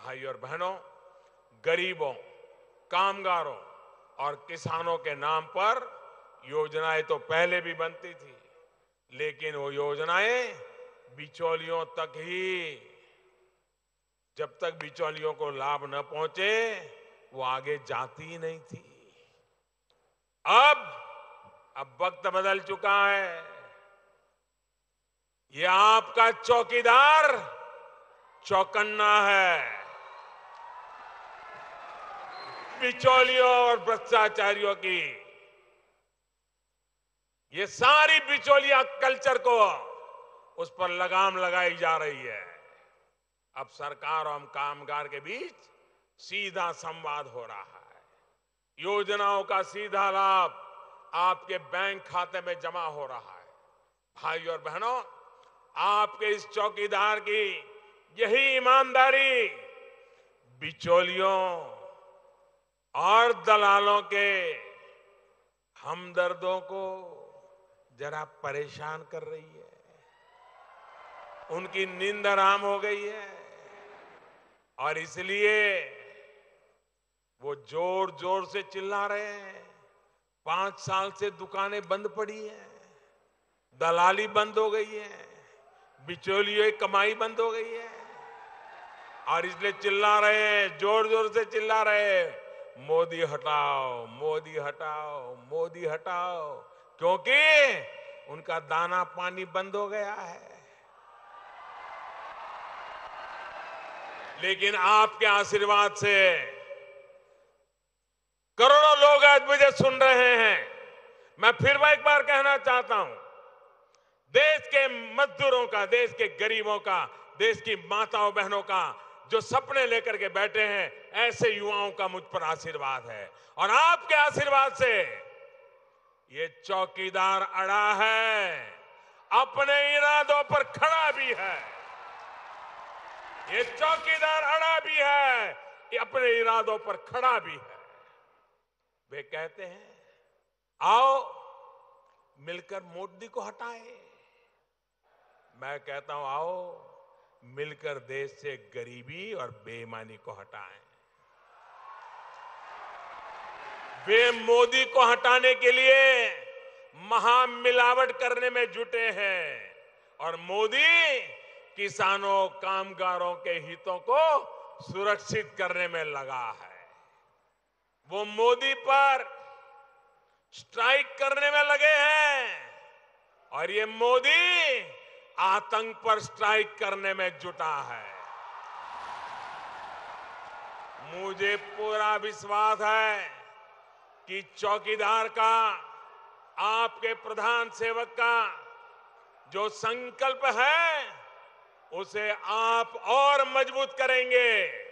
भाई और बहनों, गरीबों, कामगारों और किसानों के नाम पर योजनाएं तो पहले भी बनती थी, लेकिन वो योजनाएं बिचौलियों तक ही, जब तक बिचौलियों को लाभ न पहुंचे वो आगे जाती ही नहीं थी। अब वक्त बदल चुका है। ये आपका चौकीदार चौकन्ना है। बिचौलियों और भ्रष्टाचारियों की ये सारी बिचौलिया कल्चर को उस पर लगाम लगाई जा रही है। अब सरकार और कामगार के बीच सीधा संवाद हो रहा है। योजनाओं का सीधा लाभ आपके बैंक खाते में जमा हो रहा है। भाई और बहनों, आपके इस चौकीदार की यही ईमानदारी बिचौलियों और दलालों के हमदर्दों को जरा परेशान कर रही है। उनकी नींद हराम हो गई है और इसलिए वो जोर जोर से चिल्ला रहे हैं। 5 साल से दुकानें बंद पड़ी हैं, दलाली बंद हो गई है, बिचौलियों की कमाई बंद हो गई है और इसलिए चिल्ला रहे हैं, जोर जोर से चिल्ला रहे हैं, मोदी हटाओ, मोदी हटाओ, मोदी हटाओ, क्योंकि उनका दाना पानी बंद हो गया है। लेकिन आपके आशीर्वाद से करोड़ों लोग आज मुझे सुन रहे हैं। मैं फिर एक बार कहना चाहता हूं, देश के मजदूरों का, देश के गरीबों का, देश की माताओं बहनों का जो सपने लेकर के बैठे हैं, ऐसे युवाओं का मुझ पर आशीर्वाद है। और आपके आशीर्वाद से ये चौकीदार अड़ा है, अपने इरादों पर खड़ा भी है। ये चौकीदार अड़ा भी है, ये अपने इरादों पर खड़ा भी है। वे कहते हैं, आओ मिलकर मोदी को हटाएं। मैं कहता हूं, आओ मिलकर देश से गरीबी और बेईमानी को हटाएं। वे मोदी को हटाने के लिए महामिलावट करने में जुटे हैं और मोदी किसानों, कामगारों के हितों को सुरक्षित करने में लगा है। वो मोदी पर स्ट्राइक करने में लगे हैं और ये मोदी आतंक पर स्ट्राइक करने में जुटा है। मुझे पूरा विश्वास है कि चौकीदार का, आपके प्रधान सेवक का जो संकल्प है उसे आप और मजबूत करेंगे।